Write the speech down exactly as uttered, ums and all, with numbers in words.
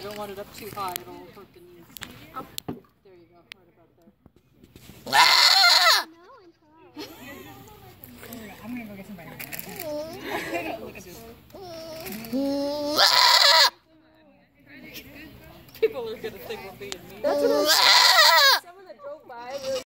don't want it up too high, it'll hurt the knees. Oh. There you go, right about there. I'm gonna go get some vitamins. Look at this. People are gonna think we're being mean. That's what I'm